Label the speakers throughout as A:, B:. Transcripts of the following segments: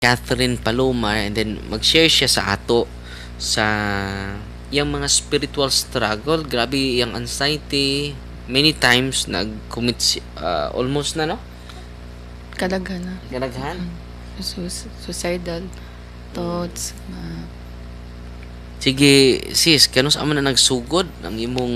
A: Catherine Palomar, and then mag-share siya sa ato sa yung mga spiritual struggle. Grabe yung anxiety. Many times nag-commit almost na, no?
B: Kadaghan na.
A: Kadaghan.
B: Suicidal thoughts.
A: Sige, sis, kanus amo na nagsugod ang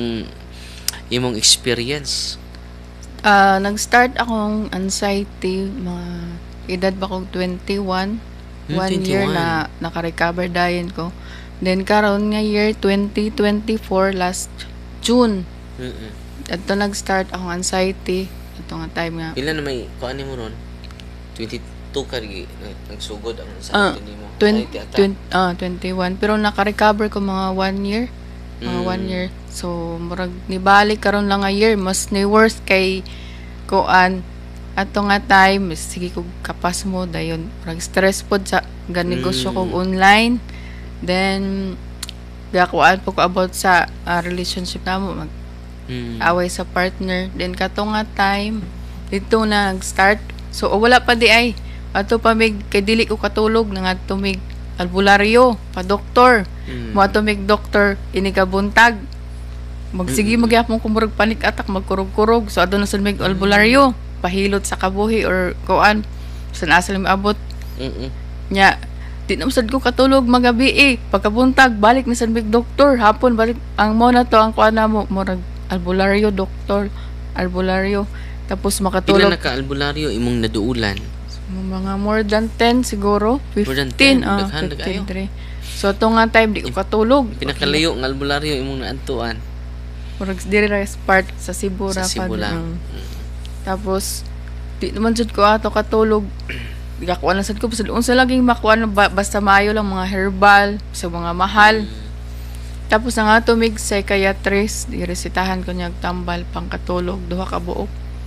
A: imong experience?
B: Nag-start akong anxiety, mga edad ba kong 21. 1 year
A: 21.
B: na naka-recover dayon ko. Then karon nga year 2024 last June. Adto nag-start akong anxiety. Ito nga time nga.
A: Pila na may kuan nimo ron? 22 ka nagsugod ang anxiety nimo.
B: 21 pero naka-recover ko mga 1 year. Mga 1 year. So murag nibalik karon lang nga year, mas ni worse kay kuan ato nga time sige kog kapas mo dayon murag stress pod sa ganegosyo kog online. Then gakuan po ko about sa relationship namo, mag away sa partner. Then kato nga time dito na nag-start. So wala pa di ay ato pa mig kay dili ko katulog na ngadto mig albularyo pa doktor. Mo ato mig doktor ini ka buntag. Magsige magyapon ko murag panic attack, magkurog-kurog. So adto na sad mig albularyo, pahilot sa kabuhi or kuan sa asal mi abot. Nya di na sad ko katulog magabi pagkabuntag balik na sad mig doktor hapon balik ang mo na to ang kuan namo murag albularyo doktor albularyo tapos
A: Pila
B: makatulog
A: na ka albularyo imong naduulan?
B: mga more than 10 siguro 15
A: More than 10, daghan, dagayo.
B: 15 so to nga time di ko katulog
A: Pinakalayo ng albularyo imong naadtuan
B: murag diri ra part sa Cebu ra
A: sa Cebu lang.
B: tapos di naman jud ko ato katulog gakuan lang sad ko basta unsa laging makuan basta maayo lang mga herbal sa mga mahal. Tapos nga tumig psychiatrist iresitahan ko niya tambal pangkatulog duha ka buok.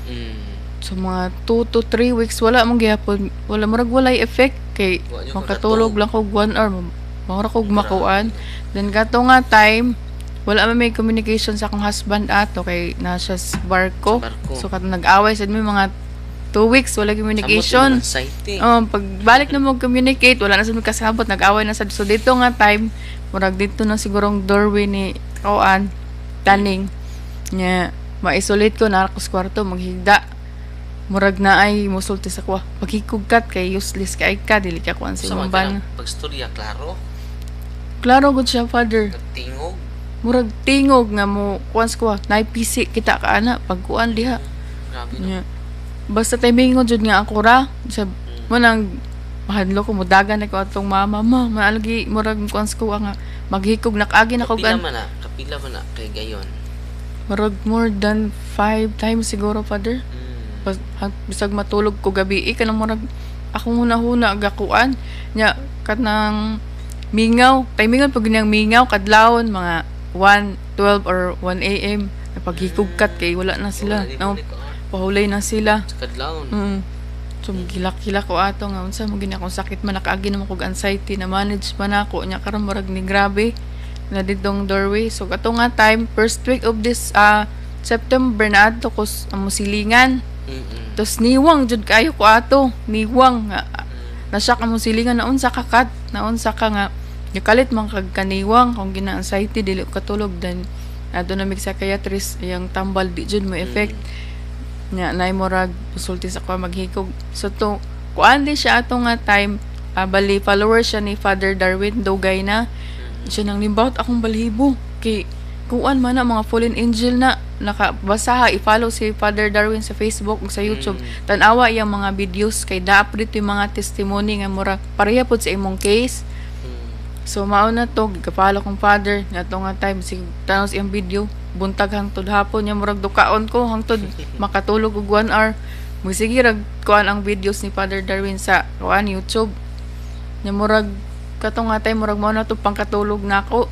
B: So mga 2 to 3 weeks wala mong gihapon, wala murag walay effect kay makatulog lang kog 1 hour mura kog makuan. Then kato nga time wala man may communication sa akong husband ato kay nasa barko. So kato nag-away sad may mga 2 weeks wala communication. Pagbalik na mo communicate wala na sad magkasabot, nag-away na sad. So dito nga time murag dito na sigurong doorway ni kawan taning nya ma-isolate ko na ako sa kwarto maghigda. Murag na ay musulti sa kwa pagkikugkat kay useless kay ka dili ka kuan sa imong ban.
A: Pagstorya
B: Klaro gud siya father.
A: Tingog.
B: Murag tingog nga mo kuan sa kwa nay PC kita ka ana pagkuan diha.
A: Grabe
B: Nya basta timingon jud nga ako ra sa mo nang mahadlo ko mudagan na ko atong mama maalagi murag kuan sa kwa nga maghikog nakagi na ko
A: kapila man na kay gayon.
B: Murag more than 5 times siguro father. Bisag matulog ko gabi kanang murag akong huna-huna gakuan nya kanang mingaw timingon pag niyang mingaw kadlawon mga 1:12 or 1 AM napaghikugkat kay wala na sila pahulay na sila
A: sa kadlawon.
B: So gilak-gila ko ato nga unsa mo gini akong sakit man nakaagi naman kog anxiety na manage man ako nya karon murag ni grabe na ditong doorway. So kato nga time first week of this September na adto ko amo silingan. Tos niwang jud kayo ko ato niwang nasyak amo silingan na unsa ka kat na unsa ka nga kalit man kag kaniwang kung gina anxiety dili ko katulog then adto na mig psychiatrist yang tambal di jud mo effect nya nay murag pusulti sa ko maghikog. So to kuan din siya ato nga time bali follower siya ni Father Darwin Dugay na siya nang limbawt akong balhibo kay kuan man na mga fallen angel na nakabasa i-follow si Father Darwin sa Facebook ug sa YouTube. Tan-awa yang mga videos kay da-update yung mga testimony nga mura pareha pod sa imong case. So mao na to gikapalo kong father nato nga time sig tanaw sa iyang video buntag hangtod hapon nya murag dukaon ko hangtod makatulog og 1 hour. Sige rag kuan ang videos ni Father Darwin sa kuan YouTube. Nya murag kato nga time murag mao na to pangkatulog nako.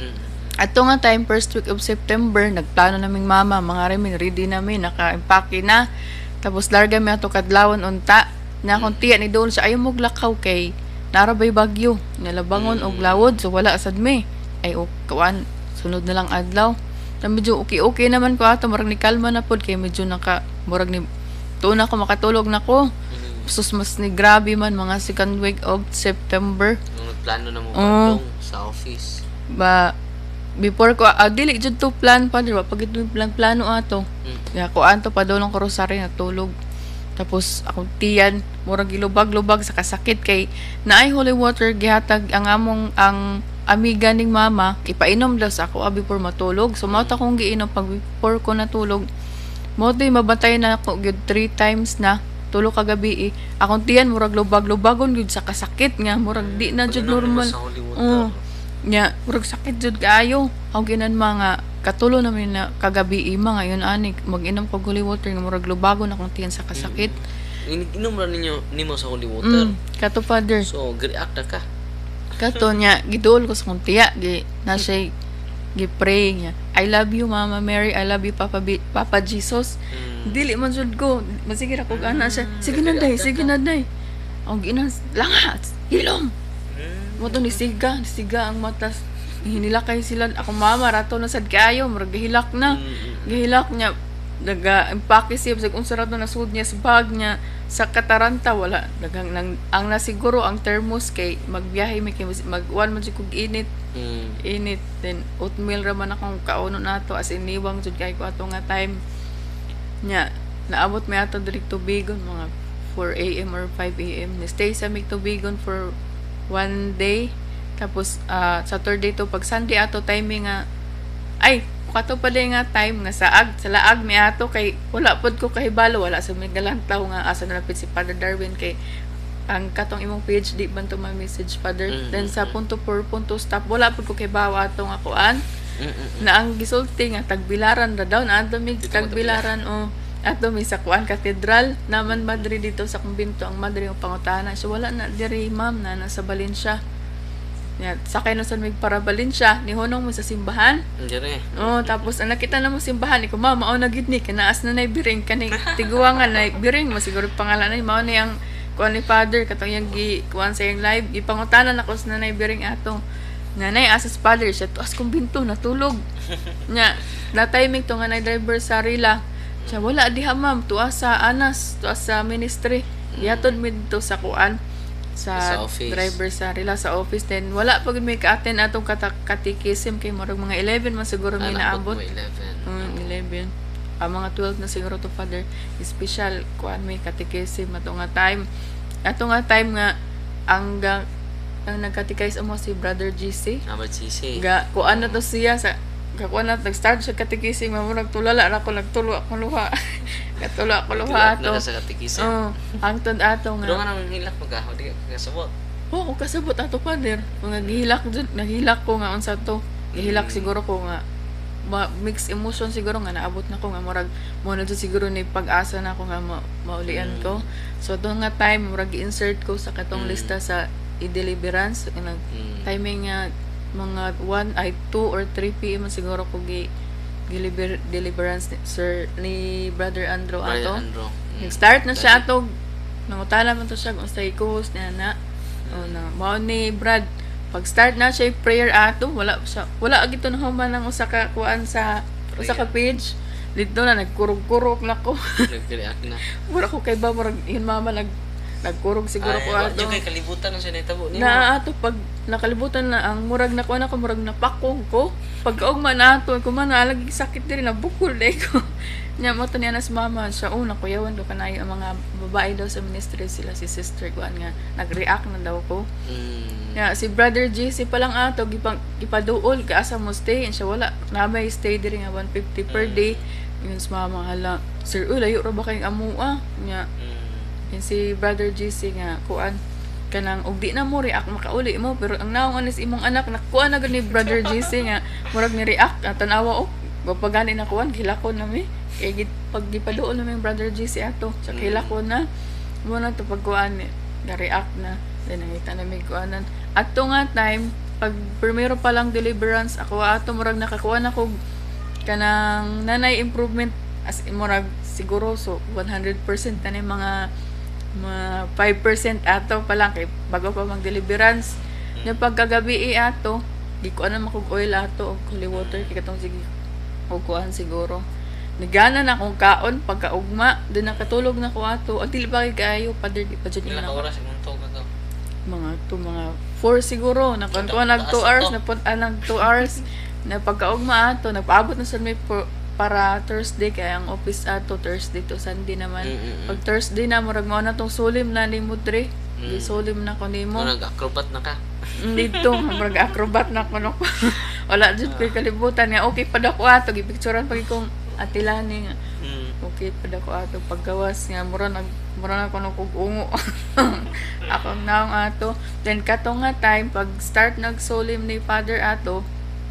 B: Ato nga time first week of September nagplano naming mama mga remin ready namin naka-impake na. Tapos larga mi ato kadlawon unta na akong tiya ni doon sa ayaw moglakaw kay narabay bagyo nalabangon og lawod so wala sad mi ay kuan sunod na lang adlaw na medyo okay naman ko ato murag ni kalma na pod kay medyo naka murag ni tuon ako makatulog na ko. sus mas ni grabe man mga second week of September.
A: Nung nagplano na mo
B: Oo.
A: badlong sa office.
B: Ba before ko dili jud to plan pa di ba pag ito plano ato. Ya ko anto pa daw ng rosaryo natulog. Tapos akong tiyan murag gilubag-lubag sa kasakit kay naay holy water gihatag ang among ang amiga ning mama ipainom daw sa ako before matulog. So mao ta kong giinom pag before ko natulog. Mo di mabantay na ako gyud 3 times na tulo ka gabi. Akong tiyan murag lubag-lubagon gyud sa kasakit nga murag di na jud normal.
A: Sa holy water.
B: Oo. Nya murag sakit jud kaayo. Aw ginan mga katulo namin na kagabi mga yun ani mag-inom kog holy water nga murag lubagon akong tiyan sa kasakit.
A: Inom ra nimo sa holy water.
B: Kato father.
A: So, react na ka.
B: Kato nya giduol ko sa kong tiya gi na siya gi-pray niya. I love you Mama Mary, I love you Papa Jesus. Dili man jud ko. Masige ra kog ana siya. Sige na day. Ang ginan langat. Hilom. Mo to ni siga ang mata. Hinilakay sila ako mama rato na sad kaayo, murag gihilak na. Gihilak niya impake siya sa unsa rato na sud niya sa bag niya sa Kataranta wala dagang ang nasiguro ang thermos kay magbiyahe may mag-1 man jud kog init. Init then oatmeal ra man akong kauno nato as iniwang jud kay ko ato nga time nya naabot mi ato diri Tubigon mga 4 AM or 5 AM ni stay sa mig Tubigon for 1 day tapos Saturday to pag Sunday ato timing nga ay kato pala nga time nga sa laag mi ato kay wala pod ko kahibalo wala sa may galantaw nga asa nalapit si Father Darwin kay ang katong imong page di man to ma-message Father then sa punto stop wala pod ko kahibalo ato nga kuan na ang gisulti nga tagbilaran ra daw na ato mig tagbilaran ato mi sa kuan katedral naman Madrid dito sa kumbinto ang Madrid ang pangutana so wala na diri ma'am na nasa Valencia. Ya, sakay na sa mig para Valencia ni hunong mo sa simbahan.
A: Dire.
B: Tapos ang nakita na mo simbahan ko mama na gid ni kanaas na nay biring kani tiguangan na biring mo siguro pangalan nay mao ni ang kuan ni Father katong yang kuan sa yang live gipangutanan ako sa nanay biring ato. Nanay asas Father siya tuas kumbinto natulog. Nya na timing to nga nay driver sa Rila. Siya wala diha ma'am tuas sa Anas tuas sa ministry. Yatod mi dito sa kuan sa
A: office.
B: Driver sa Rila sa office then wala pag may ka-attend atong katikisim kay murag mga 11 man siguro may naabot 11 mga 12 na siguro to Father special kuan may katikisim ato nga time nga ang nagkatikis mo si Brother GC ga kuan na to siya sa kakuan na nag-start siya katikisim murag tulala ra ko nagtulo ako luha katulo ako luha ato
A: sa katikisim
B: ang tund ato nga
A: pero nga nang hilak magaho di kasabot
B: kasabot ato Father mga nahilak ko nga unsa to gihilak siguro ko nga mixed emotion siguro nga naabot na ko nga murag mo na siguro ni pag-asa na ko nga maulian ko so doon nga time murag i-insert ko sa katong lista sa i-deliverance timing nga mga 2 or 3 PM siguro ko deliverance ni Brother Andrew ato. Nag-start na siya ato. Nangutala man to siya kung sa ikos niya na. Mao ni Brad. Pag-start na siya prayer ato, wala agito na human ang usa ka kuan sa usa ka page. Dito na nagkurog-kurog na ko.
A: Nag-react na.
B: Wala ko kay ba murag yun mama nagkurog siguro ko ato.
A: Ay, kalibutan na siya nitabo nimo.
B: Na ato pag nakalibutan na ang murag na kuan ako murag napakong ko. Pagkaugma na ato ko man alagi sakit diri na bukol day ko. Nya mo to niya nas mama siya una kuyawan do kanay ang mga babae daw sa ministry sila si sister kuan nga nag-react na daw ko. Ya si Brother JC pa lang ato gipaduol ka asa mo stay and siya wala na may stay diri nga 150 per day. Yun sa mama hala. Sir layo ra ba kayong amua? Nya yan si Brother GC nga kuan kanang og di na mo react makauli mo pero ang naong anis imong anak nakuan na gud ni Brother GC nga murag ni react tanawa gapagani na kuan hilakon na mi kay pag gipaduol na mi Brother GC ato sa hilakon na mo na to pagkuan na react na then nangita na mi kuanan ato nga time pag primero pa lang deliverance ako ato murag nakakuan ako kanang nanay improvement as murag siguro so 100% tani mga 5% ato pa lang kay bago pa mag-deliverance na pagkagabi ato di ko na makog oil ato og holy water kay katong sige og kuan siguro nigana na akong kaon pagkaugma, din nakatulog na ko ato. Ang dili pa kay kayo, pader di pa dyan
A: Pila
B: na
A: ka
B: ako.
A: oras imong tuog ato?
B: Mga 4 siguro. Nakuntuan nag 2 hours, nag 2 hours. Na pagkaugma ato, nagpaabot na sa may para Thursday kaya ang office ato Thursday to Sunday naman. Pag Thursday na murag mao na tong sulim na ni Mudre. Di sulim na ko nimo.
A: Nag-acrobat na ka.
B: Dito, murag acrobat na ko no. Wala jud ko'y kalibutan nga okay pa dako ato gipicturean pag ikong atilani nga. Okay pa dako ato paggawas nga mura na ko no kog ungo. Akong naong ato. Then katong nga time pag start nagsulim ni Father ato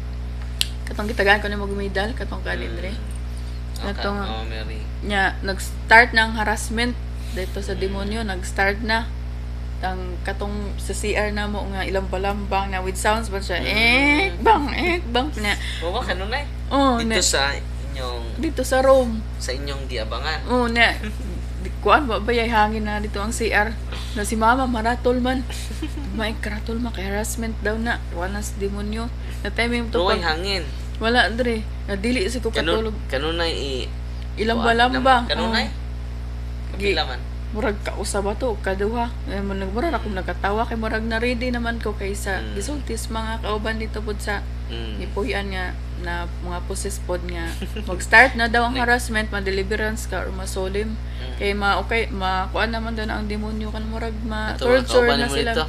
B: katong gitagaan ko ni magumidal katong kalindre. Katong
A: Mary.
B: nya nag-start ng harassment dito sa demonyo, nag-start na ang katong sa CR na mo nga ilang balambang na with sounds ba siya bang na
A: Oo, kanunay.
B: oh
A: Dito
B: na,
A: sa inyong
B: dito sa room
A: giabangan.
B: oh na kuan ba bayay hangin na dito ang CR na si mama maratol man may karatol man kay harassment daw na wala sa demonyo na timing to
A: Tuway
B: pag
A: hangin.
B: wala dre na dili si ko katulog
A: Kanunay
B: ilang balambang
A: Kanunay? Kapila man.
B: murag kausa ba to kaduha murag ako nagkatawa kay murag na ready naman ko kaysa gisultis mga kauban dito pud sa ipuyan nga na mga poses pod nga mag-start na daw ang harassment ma-deliverance ka or masolim kay kuan naman daw na ang demonyo kan murag ma-torture na sila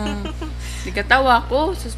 B: di katawa ko sus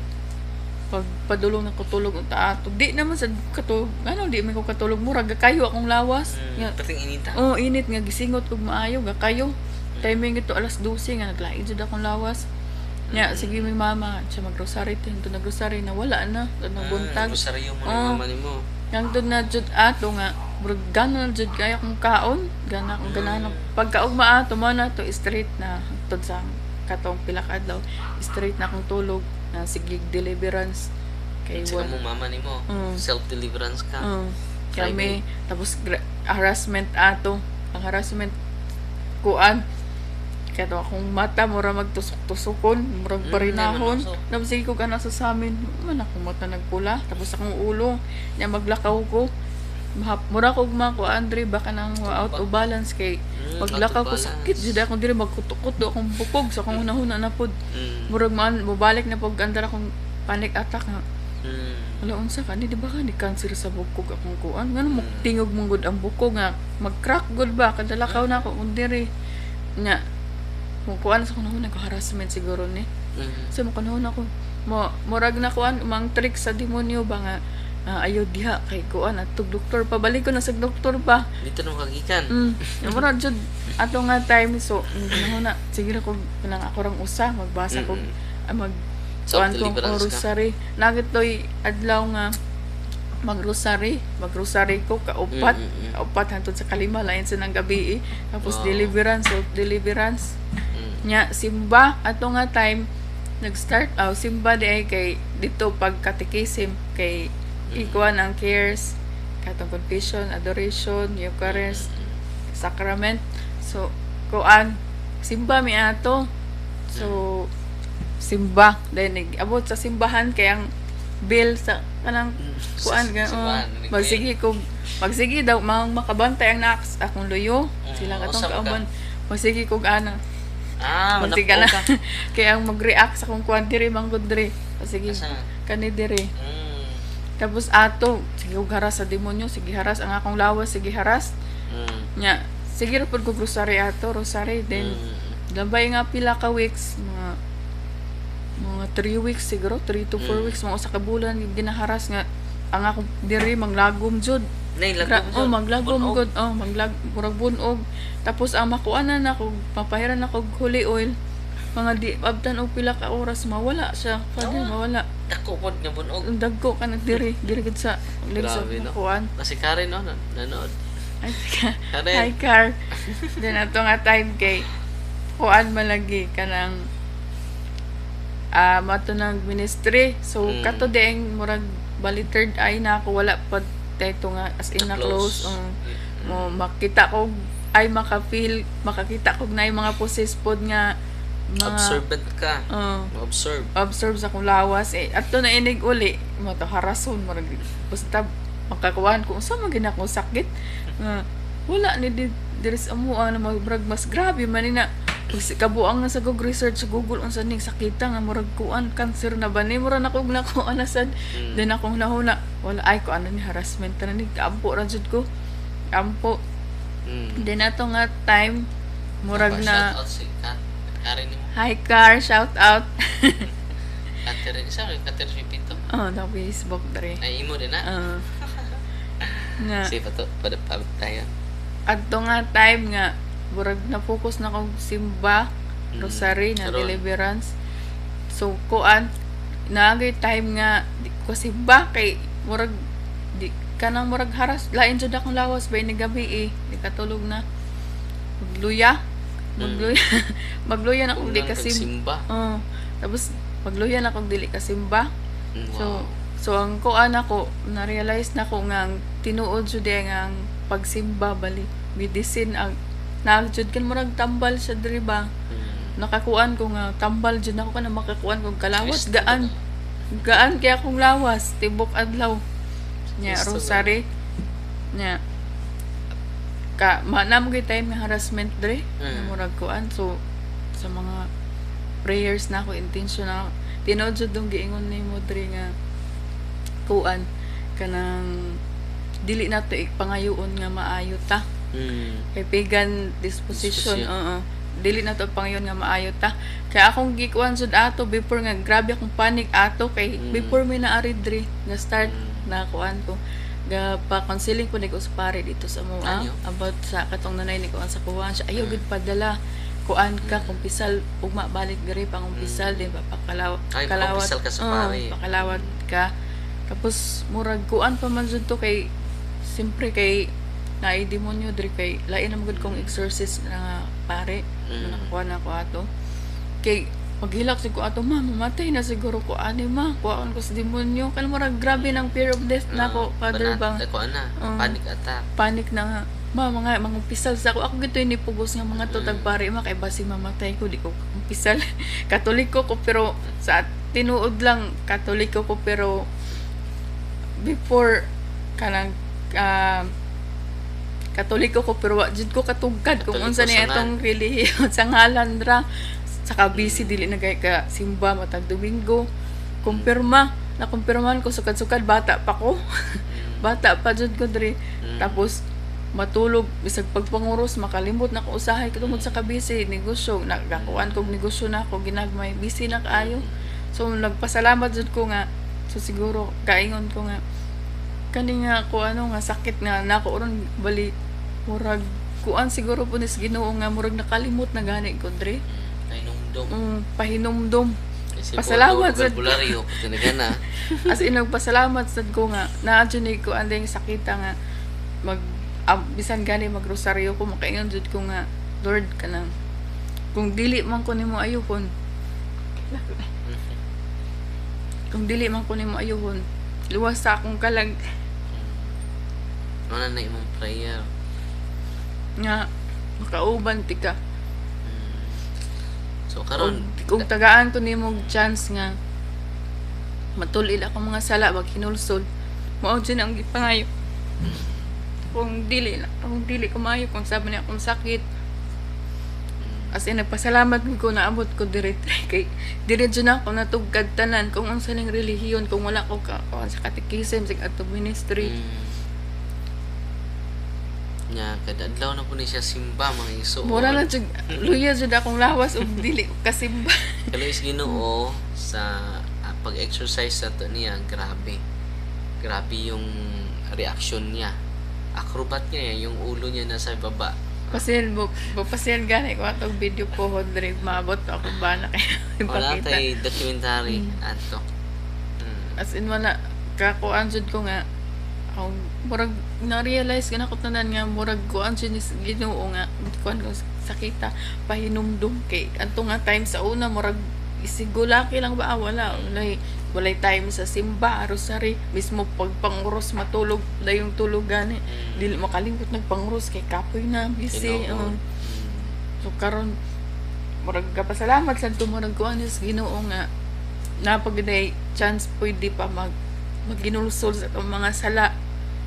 B: pag padulong na kutulog unta ato di naman sa katulog di man ko katulog murag kayo akong lawas nga
A: Pating inita.
B: init nga gisingot kog maayo ga kayo timing ito alas 12 nga naglain jud akong lawas nya sige mi mama siya mag-rosary tinto nag-rosary na wala na buntag
A: Rosaryo mo ni mama nimo.
B: yang dun na jud ato nga murag gana jud kaya akong kaon gana akong ganahan pagkaugma ato mo na to straight na tud sa katong pila ka adlaw straight na akong tulog na sige deliverance kay
A: Sa mong mama nimo. Self-deliverance ka.
B: kami tapos harassment ato ang harassment kuan kaya to akong mata mura magtusok-tusukon murag parinahon tapos sige ko kana sa amin man akong mata nagpula tapos akong ulo nya maglakaw ko mura kog ko Andre baka nang out of balance kay maglakaw ko sakit jud akong diri magkutukot do akong bukog sa akong hunahuna na pod murag mobalik na pag andar akong panic attack nga wala unsa ka di ba ka ni cancer sa bukog akong kuan ngano mo tingog mong gud ang bukog nga mag-crack gud ba kada lakaw na ako diri nya kung kuan sa kunahon ko harassment siguro ni so mo kunahon ako murag na kuan mang trick sa demonyo ba nga ayaw diha kay kuan at doktor pa balik ko na sa doktor pa
A: dito nang kagikan.
B: murag jud ato nga time so kunahon na sige ko kanang ako rang usa magbasa ko mag kuan kong rosary nagit toy adlaw nga magrosary ko kaupat hangtod sa kalima lain sa nang gabi tapos deliverance nya simba ato nga time nag-start simba di ay kay dito pag catechism kay ikuan ang cares katong confession adoration eucharist sacrament so kuan simba mi ato so simba then abot sa simbahan kay ang bill sa kanang kuan ga magsige daw makabantay ang naks akong luyo sila katong kauban magsige kog ana mantika na kaya ang mag-react sa kung kuan diri manggod diri sige kani diri tapos ato sige og haras sa demonyo sige haras ang akong lawas sige haras nya sige ra pud ko rosary then labay nga pila ka weeks mga 3 weeks siguro 3 to 4 weeks mga usa ka bulan ginaharas nga ang akong diri manglagom jud maglagom gud murag bunog tapos ang makuanan ako papahiran ako holy oil mga di abtan og pila ka oras mawala siya mawala
A: dako pod nga bunog
B: dagko ka na diri gud sa sa kuan
A: si Karen nanood
B: hi Car then ato nga time kay kuan malagi kanang matunang ministry so kato dieng murag bali third eye na ako wala pa teto nga as in na close mo makita ko ay makakita ko na yung mga possess pod nga mga
A: observant ka observe
B: sa akong lawas ato na inig uli mo to harason murag basta makakuan ko unsa man gina ko sakit nga wala ni diri sa amuan na murag mas grabe man na kabuang na sa Google research sa Google unsa ning sakita nga murag kuan cancer na ba ni mura na kog nakuan na sad then akong nahuna wala ay ko ano ni harassment na ni ampo ra jud ko ampo then ato nga time murag na
A: Shout out si Karen mo.
B: hi car shout out
A: Catherine, isa kay Catherine Pito.
B: oh na Facebook dre
A: Ay, imo din na.
B: nga
A: Kasi pa to, pada tayo.
B: adto nga time nga murag na focus na kog simba rosary na
A: Karon.
B: deliverance so kuan naagay time nga di ko simba kay murag di kanang murag haras lain jud akong lawas bay ni gabi di katulog na magluya magluya na kog di
A: Unang
B: kasimba
A: pagsimba.
B: tapos magluya na kog dili kasimba
A: Wow.
B: so ang kuan ako na-realize na ko nga ang tinuod jud nga ang pagsimba bali medicine ang nagjud kan murag tambal sa diri ba nakakuan ko nga tambal jud ako kana makakuan kog kalawas
A: Kristo
B: gaan kaya akong lawas tibok adlaw nya
A: Kristo
B: rosary nya ka manam gyud time nga harassment dre na murag kuan so sa mga prayers na ako intentional tinuod jud dong giingon nimo dre nga kuan kanang dili na to pangayoon nga maayo ta kay pagan disposition
A: Disposition.
B: dili na to pangayoon nga maayo ta kay akong gikuan jud ato before nga grabe akong panic ato kay before mi naari dre nga start na kuan ko ga pa counseling ko niko sa pare dito sa mua
A: Ano?
B: about sa katong nanay ni kuan sa kuwan siya ayo gid padala kuan ka kung pisal ugma balik gari pang pisal din pakalawat
A: Ay, pakumpisal ka sa pare.
B: pakalawat ka tapos murag kuan pa man jud to kay simpre kay naay demonyo diri kay lain na magud kong exorcist na pare nakakuha na ko ato kay paghilak si ko ato mamatay na siguro ko ani kuhaan ko sa demonyo kan murag grabe ng fear of death na ko father bang
A: Ako na, panic attack.
B: panic na nga mga pisal sa ako gito ni pugos nga mga tutag pare kay basi mamatay ko di ko pisal katoliko ko pero sa tinuod lang katoliko ko pero before kanang katoliko ko pero wa jud ko katugkad kung
A: Katoliko
B: unsa ni
A: sa
B: atong relihiyon sa ngalan ra saka busy dili na kay ka simba matag Domingo kumpirma na kumpirmahan ko sukad-sukad bata pa ko bata pa jud ko diri tapos matulog bisag pagpanguros makalimot na ko usahay katungod sa kabisi negosyo nagakuan kog negosyo na ako ginagmay busy na kaayo so nagpasalamat jud ko nga so siguro kaingon ko nga kani nga ko ano nga sakit nga nako ron bali murag kuan siguro po nis Ginoo nga murag nakalimot na gani ko dre
A: Ay, numdum.
B: pahinumdum
A: Kasi
B: pasalamat sa
A: vocabulary ko. Tinaga na.
B: as in nagpasalamat sad ko nga naadyo ni ko andeng sakita nga mag bisan gani magrosaryo ko makaingon jud ko nga Lord kanang kung dili man ko nimo ayuhon kung dili man ko nimo ayuhon luwas sa akong kalag
A: Ano na imong prayer?
B: nga makauban ti ka
A: So, karon
B: kung tagaan ko nimo chance nga matulil ako mga sala wag hinulsol mao dyan ang gipangayo kung dili ko maayo kung sabi niya akong sakit as in nagpasalamat ko na abot ko dire kay dire dyan ako natugkad tanan kung unsa ning relihiyon kung wala ko sa catechism sa ato ministry
A: nya kada adlaw na po ni siya simba mga iso.
B: mura na jud luya jud akong lawas ug dili ko kasimba
A: Kaluis Ginoo sa pag-exercise sa to niya, grabe. Grabe yung reaction niya. Acrobat niya, yung ulo niya nasa baba.
B: Pasil gani ko atong video po hodre maabot ako ba na kay
A: Wala
B: ipakita.
A: tay documentary ato.
B: As in wala kakuan jud ko nga ang murag na-realize ko na ko tanan nga murag kuan jud ni Ginoo nga kuan ko sakita pahinumdum kay adto nga time sa una murag isigulaki lang ba walay time sa simba rosary mismo pagpanguros matulog dayong tulog gani dili makalimot nagpanguros kay kapoy na busy
A: Ginoo.
B: so karon murag kapasalamat sa tumurag kuan ni Ginoo nga napagday chance pwede pa magginulsol sa itong mga sala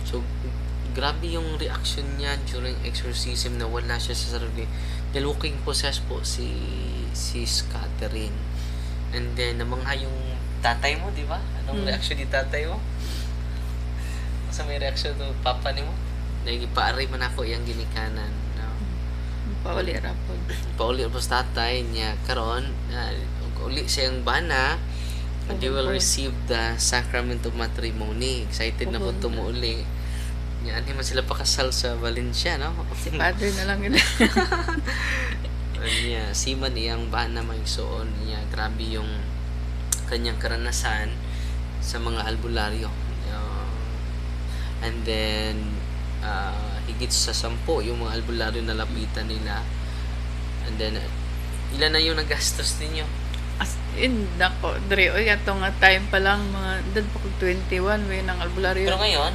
A: So, grabe yung reaction niya during exorcism na wala siya sa sarili. Dahil walking possessed po si Catherine. And then, namangha yung tatay mo, di ba? Anong reaction ni tatay mo? Sa may reaction to papa ni mo? Nagipaari man ako yung ginikanan. No?
B: Pauli rapod.
A: Pauli po sa tatay niya. Karon, uli siyang bana, and they will receive the sacrament of matrimony. Excited na po tumuuli. Yan, hindi man sila pakasal sa Valencia, no?
B: Si padre na lang yun.
A: Niya, siman iyang bana maigsoon niya. Grabe yung kanyang karanasan sa mga albularyo. And then, higit sa 10 yung mga albularyo na lapitan nila. And then, ilan na yung nagastos ninyo?
B: As in, nako, Dre, oy, ato nga time pa lang, mga, dad pa kong 21, may nang albularyo.
A: Pero ngayon,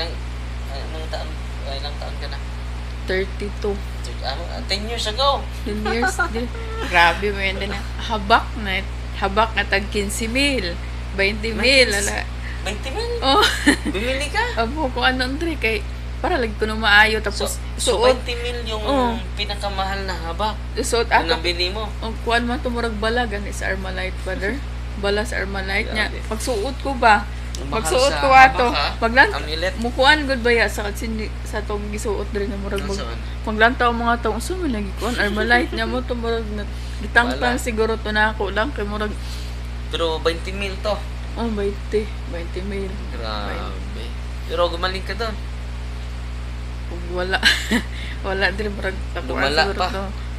A: ilang taon ka na?
B: 32.
A: 10 years ago.
B: 10 years, di. Grabe, may din na. Habak na tag 15,000, 20,000, ala.
A: 20,000?
B: Oh,
A: Bumili ka?
B: abo ko ano, Dre, kay, para lagi ko na maayo, tapos,
A: So
B: suot,
A: 20,000 yung
B: Oh.
A: pinakamahal na habak
B: suot
A: na
B: ato,
A: nabili mo.
B: ang kuwan man tumurag bala, gani sa Armalite, brother. Bala sa Armalite niya.
A: Grabe.
B: Pagsuot ko ba,
A: Mahal
B: pagsuot
A: sa
B: ko ato,
A: habak, ha?
B: maglan
A: Amulet.
B: mukuan gud ba ya sa sa tong gisuot diri na murag
A: Nasaan?
B: maglantaw mga taong so man lagi kuan Armalite niya mo to murag gitangtang
A: Wala.
B: siguro to na ako lang kay murag
A: Pero 20,000 to.
B: oh 20,000.
A: Grabe. Pero gumaling ka doon.
B: Ug wala wala diri murag tapuan
A: Lumala
B: siguro
A: pa.
B: to.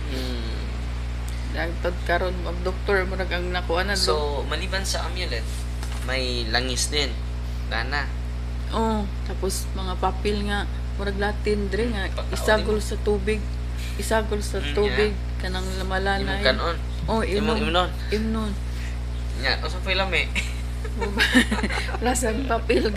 B: Dagtod karon mag doktor murag ang nakuan na
A: So, maliban sa amulet, may langis din. Lana.
B: oh tapos mga papel nga murag Latin diri nga
A: Pagkaon
B: isagol sa tubig
A: Yeah.
B: kanang
A: Imong
B: malala
A: kanon.
B: oh
A: Imong imnon.
B: imnon
A: Nya, usa pa ilami.
B: lasang papel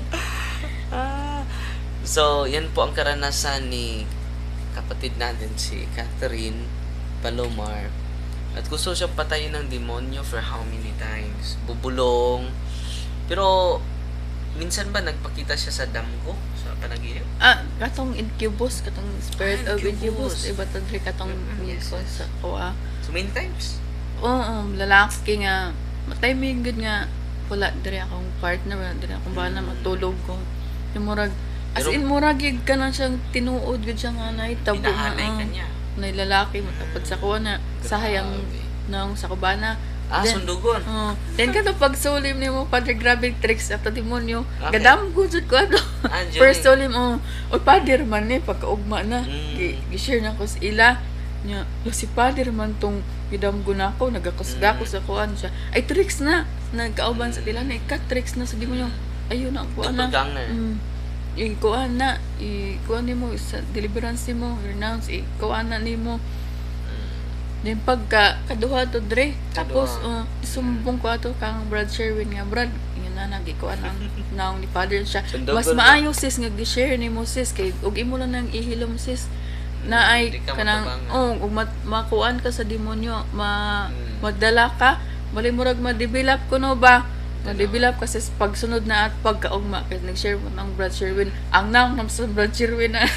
A: So, yan po ang karanasan ni kapatid natin si Catherine Palomar. At gusto siyang patayin ng demonyo for how many times? Bubulong. Pero, minsan ba nagpakita siya sa damgo? Sa panaginip?
B: katong incubus katong spirit of
A: Incubus.
B: incubus iba to diri katong
A: Yes,
B: yes, sa kuha
A: So, many times?
B: oo lalaki nga matay may good nga wala diri akong partner wala diri akong bana matulog ko yung murag as
A: Pero-
B: in murag yun ka na siyang tinuod gud siya nga nay tabo
A: Pinahalay
B: nga
A: ka niya.
B: nay lalaki matapad sa kuha na sahayang
A: Grabe.
B: nang sa kubana Then,
A: Sundugon.
B: then kato pag sulim ni mo padre grabe tricks at demonyo
A: Okay.
B: gadam gud ko ato
A: Diyan
B: first
A: eh.
B: sulim o pader man ni pagkaugma na
A: Mm.
B: gi-share na ko sa ila nya lo si pader man tong gidamgo na ako nagakusga ko sa kuan siya ay tricks na nagkauban sa tila na ikat tricks na sa demonyo ayun na ang kuan na
A: Doppelganger.
B: ikuan na ikuan nimo sa deliverance nimo renounce ikuan na nimo then pagka kaduha to dre tapos sumbong ko ato kang Brad Sherwin nga Brad yun na nagikuan ang naong ni father siya
A: Sundugon
B: mas
A: na.
B: maayo sis nga gi-share nimo sis kay ug imo lang nang ihilom sis na ay
A: Di ka
B: kanang
A: matabangan.
B: ug makuan ka sa demonyo
A: Mm.
B: magdala ka bali murag ma-develop kuno ba ma-develop kasi sa pagsunod na at pagkaugma kasi nag-share mo ng Brad Sherwin ang naong nam sa Brad Sherwin na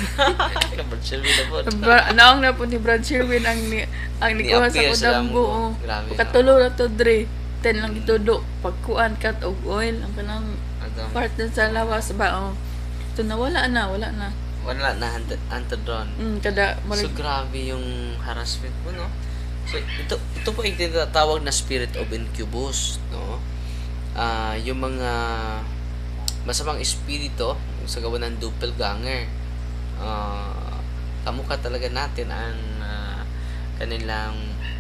B: naong na po ni Brad Sherwin ang nikuha sa
A: Ni-appear sa
B: Udambo
A: Damgo. Grabe,
B: pagkatulo na to dre ten lang itudo pagkuan kat og oil ang kanang part dun sa lawas ba ito na wala na
A: Wala na antodron.
B: kada
A: So,
B: malag
A: grabe yung harassment mo, no? So, ito po yung tinatawag na spirit of incubus, no? Yung mga masamang espiritu sa gawa ng doppelganger. Kamukha talaga natin ang kanilang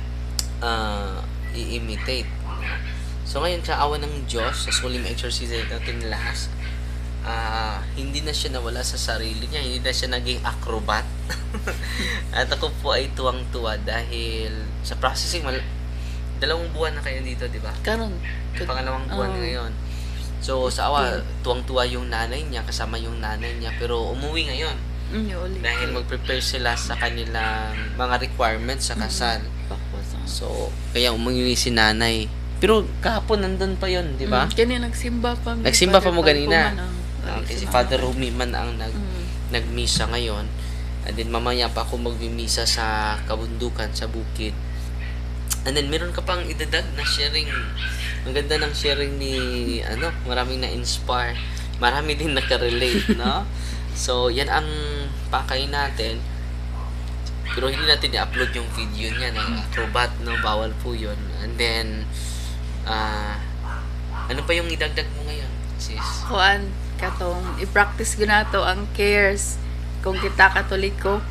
A: i-imitate. So, ngayon, sa awa ng Diyos, sa solemn exorcism natin last, hindi na siya nawala sa sarili niya, hindi na siya naging acrobat. At ako po ay tuwang-tuwa dahil sa processing, 2 buwan na kayo dito, di ba?
B: karon
A: Pangalawang buwan ngayon. So, sa awa, tuwang-tuwa yung nanay niya, kasama yung nanay niya, pero umuwi ngayon.
B: uli
A: Dahil mag-prepare sila sa kanilang mga requirements sa kasal. So, kaya umuwi si nanay. Pero kahapon nandun pa yon, di ba?
B: kani nagsimba pa mi
A: Nagsimba pa mo
B: Father
A: ganina?
B: Pagpuman,
A: Kasi Father Rumi man ang nagmisa ngayon. And then mamaya pa ako magmimisa sa kabundukan, sa bukid. And then meron ka pang idadag na sharing. Ang ganda ng sharing ni maraming na-inspire. Marami din nakarelate, no? So, yan ang pakay natin. Pero hindi natin i-upload yung video niya ng acrobat, no? Bawal po yun. And then, ano pa yung idagdag mo ngayon, sis?
B: Kuan katong i-practice ginato ang cares kung kita Katoliko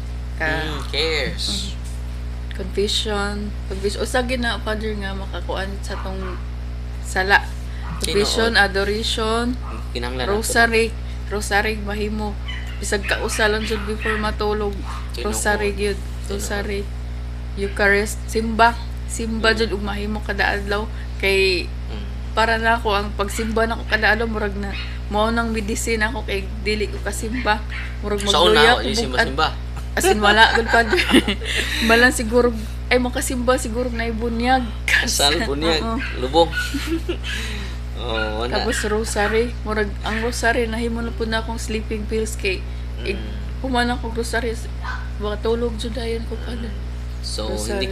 A: Cares.
B: confession usa gina Father nga makakuan sa tong sala, confession, adoration,
A: Kinahanglan
B: rosary mahimo bisag kausa lang jud before matulog. Rosary gyud, rosary, Eucharist, simba jud ug mahimo kada adlaw kay para na ako ang pagsimba nako kada adlaw murag na mao nang medicine ako kay dili ko kasimba murag
A: Sa una,
B: magluya
A: yung simba.
B: asin wala gud Father. Malang siguro ay makasimba siguro na ibunyag
A: Kasal po niya. Lubong. Wala.
B: tapos rosary murag ang rosary nahimo na po na akong sleeping pills kay humana ko rosary makatulog jud dayon ko Father.
A: So,
B: Rosary.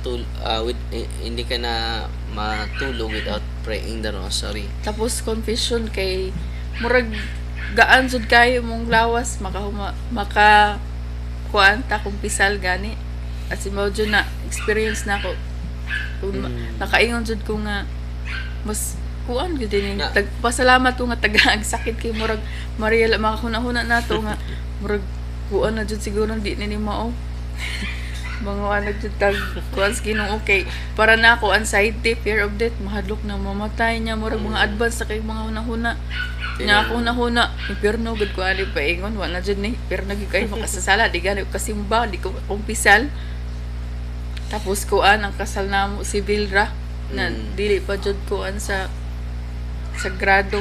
A: hindi ka na matulog without praying the rosary.
B: Tapos confession kay murag gaan jud kayo mong lawas maka kuan ta kung pisal gani at si mao jud na experience na ko kung nakaingon jud ko nga mas kuan gyud din pasalamat ko nga taga sakit kay murag Maria makahuna-huna nato nga murag kuan na jud siguro di ni mao mga ano jud tag kuan Ginoo okay para na ako anxiety, fear of death, mahadlok na mamatay niya murag mga advance sa kay mga hunahuna nya ako hunahuna impierno gud ko ali paingon wala jud ni pero nagig kay makasasala di gani ko kasimba di ko kumpisal. Tapos kuan ang kasal namo si Vilra na dili pa jud kuan sa sagrado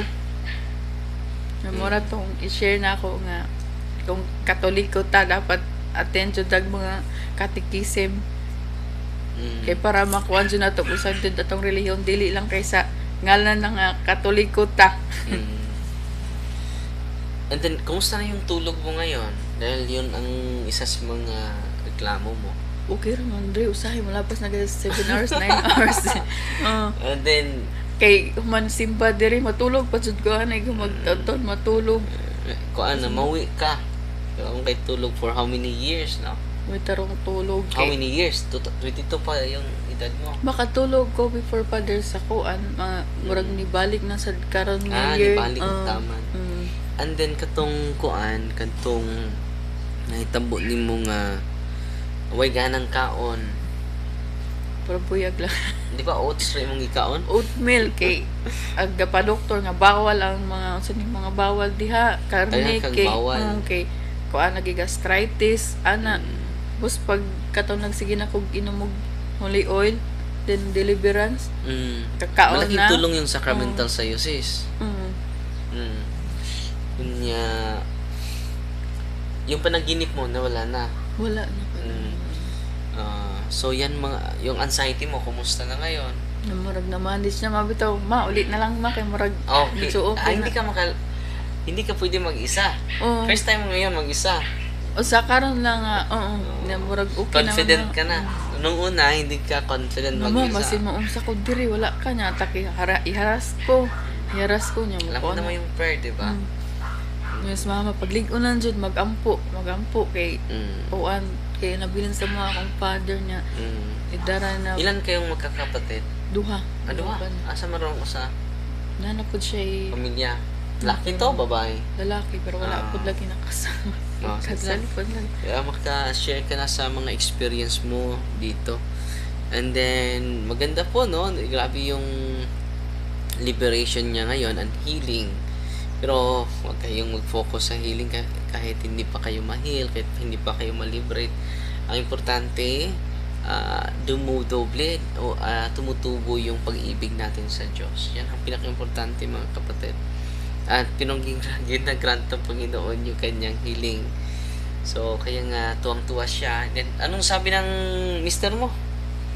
B: na mura tong i-share na ako nga kung Katoliko ta dapat attend jud dag mga catechism kay para makuha jud nato usab jud atong relihiyon dili lang kaysa ngalan ng Katoliko ta.
A: And then, kumusta na yung tulog mo ngayon? Dahil yun ang isa sa mga reklamo mo.
B: Okay raman Dre usahay malapas na 7 hours 9 hours.
A: And then,
B: Kay human simba diri matulog pa jud ko anay ko magtaton matulog.
A: kuan na mawi ka. Kung kay tulog for how many years, no?
B: May tarong tulog
A: How
B: kay
A: many years? 22 pa yung edad mo.
B: makatulog ko before Father sa kuan murag nibalik na sa karon nga year.
A: Nibalik ang taman. And then, katong kuan, katong nahitabo ni mo nga way ganang kaon.
B: Pero buyag lang.
A: Di ba oats rin mong ikaon?
B: Oatmeal kay agda pa doktor nga bawal ang mga unsa ni mga bawal diha karne
A: Kaya kang
B: kay
A: bawal.
B: kay kuan nagi gastritis ana bus pag katong nagsige na kog inom og holy oil then deliverance kakaon
A: Malaking
B: na
A: tulong yung sacramental sa'yo, sis. Kunya, yung panaginip mo, nawala na.
B: wala na pa
A: So, yan yung anxiety mo, kumusta na ngayon?
B: na murag na manage na mabitaw ulit na lang kay murag
A: Okay.
B: medyo okay na.
A: Hindi ka pwede mag-isa.
B: Oo.
A: First time mo ngayon mag-isa.
B: O sa karon lang na murag okay
A: Confident
B: naman
A: ka na. Nung una, hindi ka confident
B: Mama,
A: mag-isa.
B: masin mo sa ko diri wala ka nya taki iharas ko nya
A: Alam mo naman yung prayer, di ba?
B: Yes, mama, paglig-unan jud magampo kay uwan kay nabilin sa mga akong father niya idara na
A: Ilan kayong magkakapatid?
B: duha.
A: Duha? Asa marong sa
B: Nana pud siya
A: pamilya? Laki to, babae?
B: lalaki pero wala pud lagi nakasama. Kasal pud lang.
A: Kaya maka-share ka na sa mga experience mo dito. And then, maganda po, no? Grabe yung liberation niya ngayon and healing. Pero, huwag kayong mag-focus sa healing kahit hindi pa kayo ma-heal, kahit hindi pa kayo ma-liberate. Ang importante, dumudoble o tumutubo yung pag-ibig natin sa Diyos. Yan ang pinaka-importante, mga kapatid. At ginagrant ng Panginoon yung kanyang healing. So, kaya nga, tuwang-tuwa siya. Then, anong sabi ng mister mo?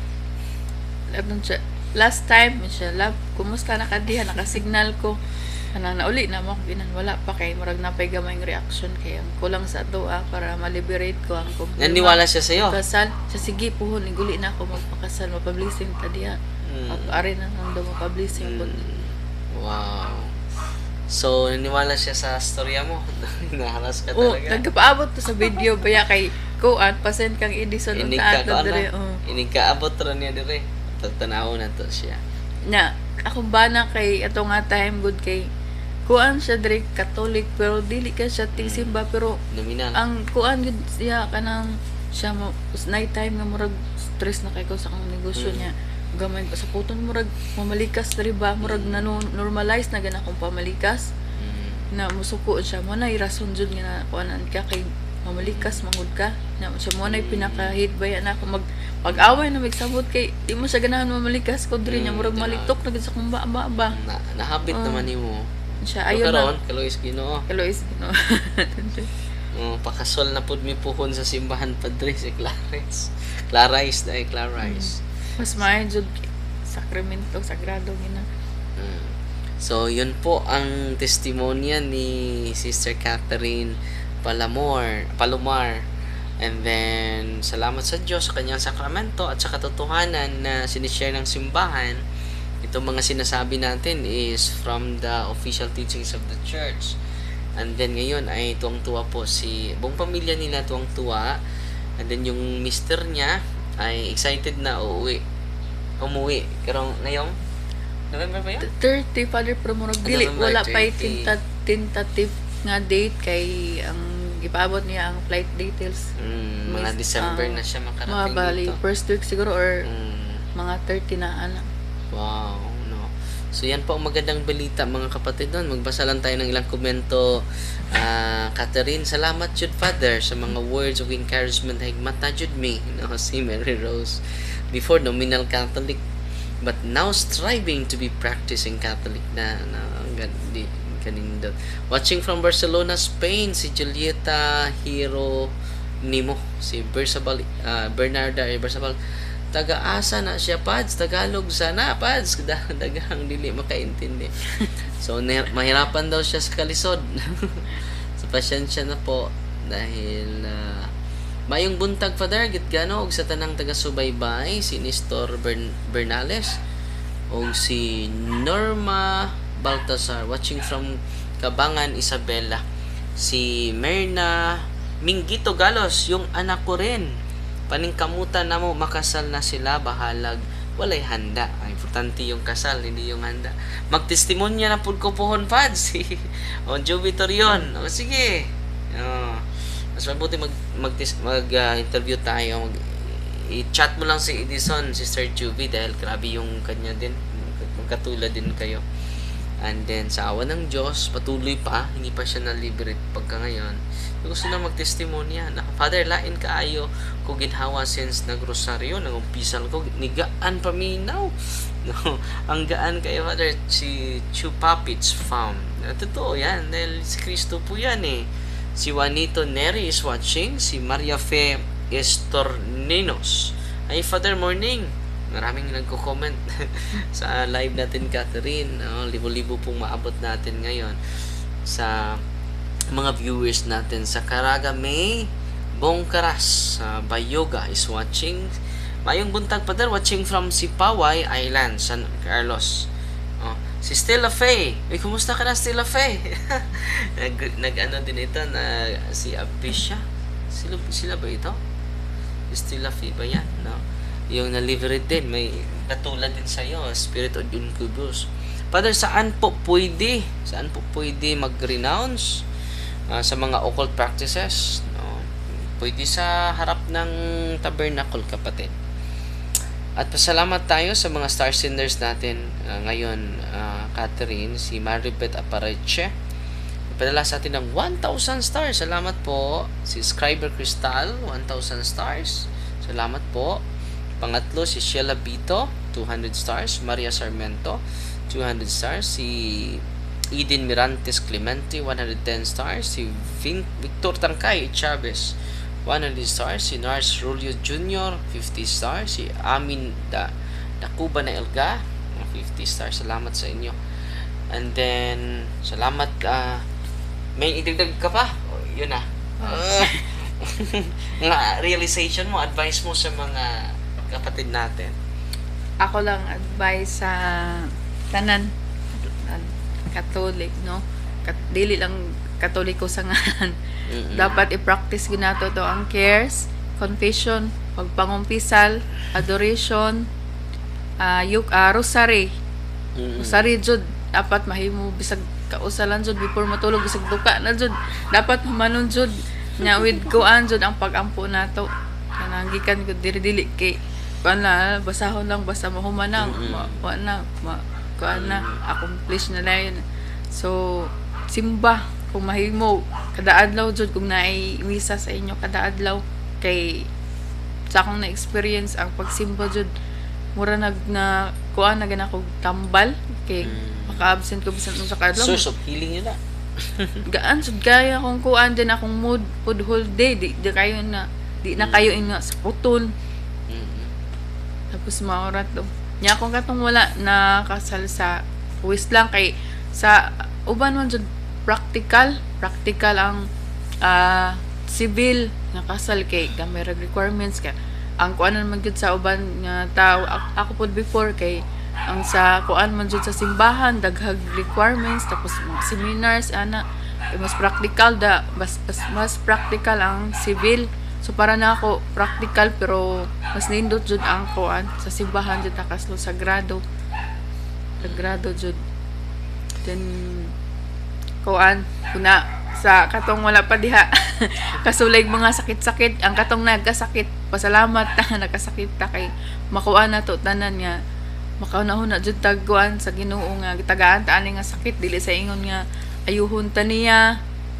B: Love siya. Last time siya, love, kumusta na ka diha nakasignal ko. Kana nauli na mo ginan wala pa kay murag napay gamay ng reaction kay ang kulang sa ato para ma-liberate ko ang problema.
A: Naniwala siya sa'yo?
B: Kasal. Siya sige puhon iguli na ako magpakasal mapablising ta diha. Ari na nang do mapablising po.
A: Wow. So, naniwala siya sa storya mo? Naharas ka
B: Oh,
A: talaga?
B: nagpaabot to sa video baya kay kuan pasend kang Edison
A: Inig
B: unta
A: ka
B: ato
A: ko, ano?
B: dire. Oh.
A: Inig ka abot ron niya dire. Tanaw na to siya.
B: Na ako bana kay ato nga time good kay kuan siya dire Catholic pero dili ka siya tisimba pero
A: Nominal.
B: ang kuan gud siya kanang siya mo night time nga murag stress na kay ko sa kang negosyo niya gamay pa sa puton murag mamalikas diri ba murag normalize na gana akong pamalikas na musuko siya mo na irason jud nga na kuanan ka kay mamalikas mangud ka na siya mo na pinaka-hit baya na ako pag-away na magsabot kay di mo siya ganahan mamalikas ko diri niya murag malitok na gud sa kong ba
A: Nahabit naman nimo.
B: siya
A: So,
B: ayon
A: karon,
B: na
A: Kalois Ginoo.
B: Eloise no
A: Pakasol na pud mi puhon sa simbahan padre si Clarice. Clarice.
B: mas maayo jud sakramento sagrado gina.
A: So, yun po ang testimonya ni Sister Catherine Palomar. And then, salamat sa Diyos sa kanyang sakramento at sa katotohanan na sinishare ng simbahan. Itong mga sinasabi natin is from the official teachings of the church. And then, ngayon ay tuwang-tuwa po buong pamilya nila tuwang-tuwa. And then, yung mister niya ay excited na umuwi. Pero ngayong November ba yun?
B: 30 Father pero murag dili
A: November
B: wala pa
A: 30.
B: tentative nga date kay ang ipaabot niya ang flight details.
A: Mga December na siya
B: Mga
A: makarating
B: bali
A: dito.
B: first week siguro or
A: Mm,
B: mga 30 na anak.
A: wow, no. So yan po ang magandang balita mga kapatid doon. Magbasa lang tayo ng ilang komento. Catherine, salamat jud Father sa mga words of encouragement higmat na jud me. No, si Mary Rose. Before nominal Catholic but now striving to be practicing Catholic na kanindot. Watching from Barcelona, Spain, si Julieta Hero Nimo, si Bernarda Bersabal. Taga-asa na siya, Pads. Tagalog sana, Pads. Dagang dili makaintindi. So, mahirapan daw siya sa kalisod. So, pasyensya na po. Dahil, mayong buntag, Father, gitgano, og sa tanang taga-subaybay, si Nestor Bernales, o si Norma Baltasar, watching from Kabangan, Isabela. Si Merna Minggito Galos, yung anak ko rin. Paningkamutan na mo, makasal na sila, bahalag, walay handa. Ang importante yung kasal, hindi yung handa. Magtestimonya na pud ko pohon, Pads. O, Jovitor yun. O, sige. Mas mabuti mag-interview tayo. I-chat mo lang si Edison, Sister Juvie, dahil grabe yung kanya din. Magkatulad din kayo. And then, sa awa ng Diyos, patuloy pa, hindi pa siya na-liberate pagka ngayon. Gusto na magtestimonya na, Father, lain kaayo ko ginhawa since nagrosaryo, nangumpisal ko, nigaan paminaw. No, ang gaan kayo, Father, si Chupapits Farm. Totoo yan, dahil si Kristo po yan eh. Si Juanito Neri is watching, si Maria Fe Estorninos. Ay, Father, morning. Maraming nagko-comment sa live natin, Catherine. Libo-libo pong maabot natin ngayon sa mga viewers natin sa Caraga May Bongkaras. Bayoga is watching. Mayong buntag, Father, watching from Sipaway Island, San Carlos. Si Stella Faye. Kumusta ka na, Stella Faye? Nag-ano din ito na si Abisha. Sila ba ito? Stella Faye ba yan? No? Yung na-liberate din, may katulad din sa'yo, Spirit of Incubus. Father, saan po pwede mag-renounce sa mga occult practices? No? Pwede sa harap ng tabernacle, kapatid. At pasalamat tayo sa mga star senders natin ngayon, Catherine, si Maribeth Apareche. Ipadala sa atin ng 1,000 stars. Salamat po. Si Scriber Crystal, 1,000 stars. Salamat po. Pangatlo, si Sheila Bito, 200 stars. Maria Sarmiento, 200 stars. Si Eden Mirantes Clemente, 110 stars. Si Victor Tangkay Chavez, 100 stars. Si Nars Rulio Jr., 50 stars. Si Amin Dakuba na Elga, 50 stars. Salamat sa inyo. And then, salamat. May idagdag ka pa? Yun na. Nga realization mo, advice mo sa mga kapatid natin.
B: Ako lang advice sa tanan Catholic, no? Dili lang Katoliko sa ngalan. Dapat i-practice ginato to ang cares, confession, pagpangumpisal, adoration, rosary. Rosary jud dapat mahimo bisag kausalan jud before matulog, bisag duka na jud dapat humanon jud nya with kuan jud ang pagampo nato. Kanang gikan ko dili kay wala basahon lang basta mahumanang kuan na accomplish na lang. So simba kung mahimo kada adlaw jud kung naay misa sa inyo kada adlaw kay sa akong na-experience ang pagsimba jud mura na kuan na gana kog tambal kay maka-absent ko bisan sa kadlaw.
A: Source of healing yun na.
B: Gaan jud kaya kung kuan din akong mood food whole day di kayo na nga sa puton. Tapos maorat do. Nya kung katong wala na kasal sa wis lang kay sa uban man jud practical ang civil nga kasal kay gamay requirements ka ang kuanan man jud sa uban nga tao ako pod before kay ang sa kuan man jud sa simbahan daghag requirements tapos mga seminars ana mas practical mas practical ang civil. So para na ako practical pero mas nindot jud ang kuan sa simbahan jud takaslo sagrado jud. Then kuan kuna sa katong wala pa diha kasulig mga sakit-sakit ang katong nagkasakit pasalamat ta nagkasakit ta kay makuha na to tanan nga makaunahon na jud tagkuan sa Ginoo nga gitagaan ta ani nga sakit dili sa ingon nga ayuhon ta niya.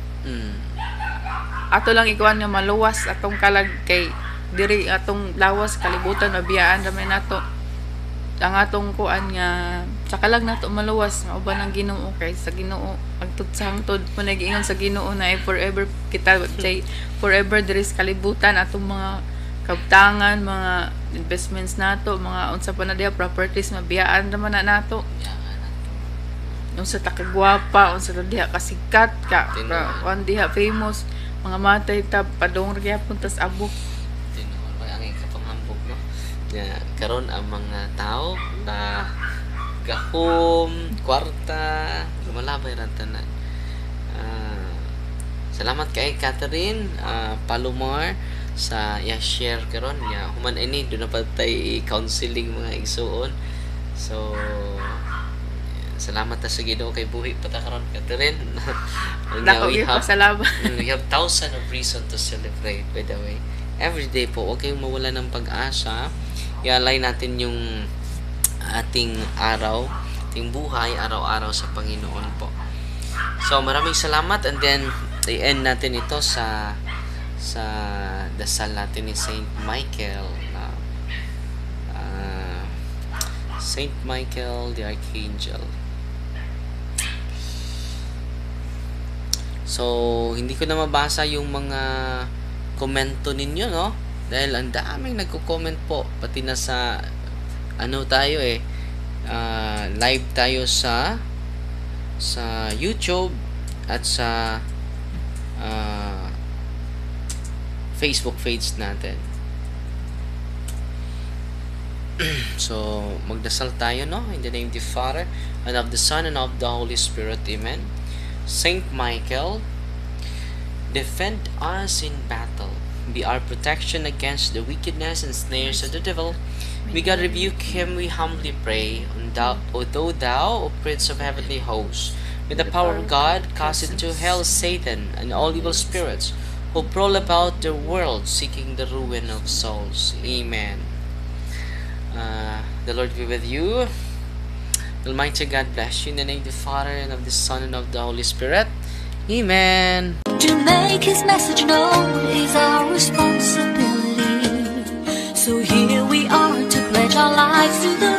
B: Ato lang ikuan nga maluwas atong kalag kay diri atong lawas kalibutan mabiyaan ramay nato ang atong kuan nga sa kalag nato maluwas mauban ang Ginoo kay sa Ginoo agtud sa hangtod panagiingon sa Ginoo na forever kita say forever diri sa kalibutan atong mga kabtangan mga investments nato mga unsa pa na diha properties mabiyaan raman na nato unsa ta kagwapa unsa ta diha kasikat ka kuan diha famous mga matay ta padong gyapon tas abok
A: ang kapangambog no nya karon ang mga tao na gahom kwarta lumalabay ra tanan. Salamat kay Catherine Palomar sa share karon nya human ini do na patay counseling mga igsuon. So salamat ta sa Ginoo kay buhi pa ta karon Catherine.
B: Dako gyud pasalamat.
A: We have thousands of reason to celebrate by the way. Every day po, huwag kayong mawala ng pag-asa. I-align natin yung ating araw, ating buhay, araw-araw sa Panginoon po. So, maraming salamat and then i-end natin ito sa dasal natin ni Saint Michael. Saint Michael the Archangel. So, hindi ko na mabasa yung mga komento ninyo, no? Dahil ang daming nagko-comment po. Pati na sa, tayo live tayo sa YouTube at sa Facebook page natin. So, magdasal tayo, no? In the name of the Father, and of the Son, and of the Holy Spirit. Amen. Saint Michael, defend us in battle. Be our protection against the wickedness and snares of the devil. We God rebuke him, we humbly pray. Although thou, O Prince of heavenly hosts, with the power of God, cast into hell Satan and all evil spirits who prowl about the world seeking the ruin of souls. Amen. The Lord be with you. Almighty God bless you in the name of the Father and of the Son and of the Holy Spirit. Amen.
C: To make his message known is our responsibility. So here we are to pledge our lives to the